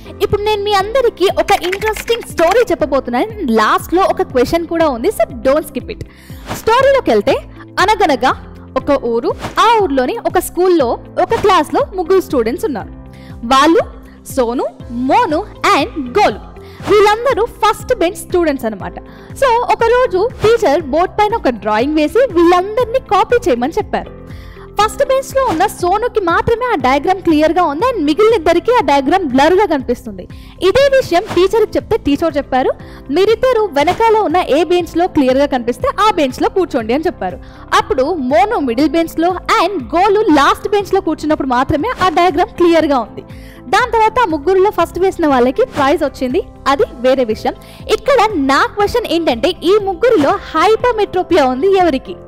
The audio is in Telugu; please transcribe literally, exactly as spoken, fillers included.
ఇప్పుడు నేను మీ అందరికీ ఒక ఇంట్రెస్టింగ్ స్టోరీ చెప్పబోతున్నాను. లాస్ట్లో ఒక క్వశ్చన్ కూడా ఉంది, సో డోంట్ స్కిప్ ఇట్. స్టోరీలోకి వెళ్తే, అనగనగా ఒక ఊరు, ఆ ఊర్లోని ఒక స్కూల్లో ఒక క్లాస్లో ముగ్గురు స్టూడెంట్స్ ఉన్నారు. వాళ్ళు సోను, మోను అండ్ గోలు. వీళ్ళందరూ ఫస్ట్ బెంచ్ స్టూడెంట్స్ అనమాట. సో ఒకరోజు టీచర్ బోర్డ్ పైన ఒక డ్రాయింగ్ వేసి వీళ్ళందరినీ కాపీ చేయమని చెప్పారు. ఫస్ట్ బెంచ్ లో ఉన్న సోనుకి మాత్రమే ఆ డయాగ్రామ్ క్లియర్ గా ఉంది అండ్ మిగిలిన ఇద్దరికి ఆ డయాగ్రామ్ బ్లర్ గా కనిపిస్తుంది. ఇదే విషయం టీచర్కి చెప్తే టీచర్ చెప్పారు, మీరిద్దరు వెనకాల ఉన్న ఏ బెంచ్ లో క్లియర్ గా కనిపిస్తే ఆ బెంచ్ లో కూర్చోండి అని చెప్పారు. అప్పుడు మోను మిడిల్ బెంచ్ లో అండ్ గోలు లాస్ట్ బెంచ్ లో కూర్చున్నప్పుడు మాత్రమే ఆ డయాగ్రామ్ క్లియర్ గా ఉంది. దాని తర్వాత ముగ్గురులో ఫస్ట్ వేసిన వాళ్ళకి ప్రైజ్ వచ్చింది, అది వేరే విషయం. ఇక్కడ నా క్వశ్చన్ ఏంటంటే, ఈ ముగ్గురిలో హైపర్మెట్రోపియా ఉంది ఎవరికి?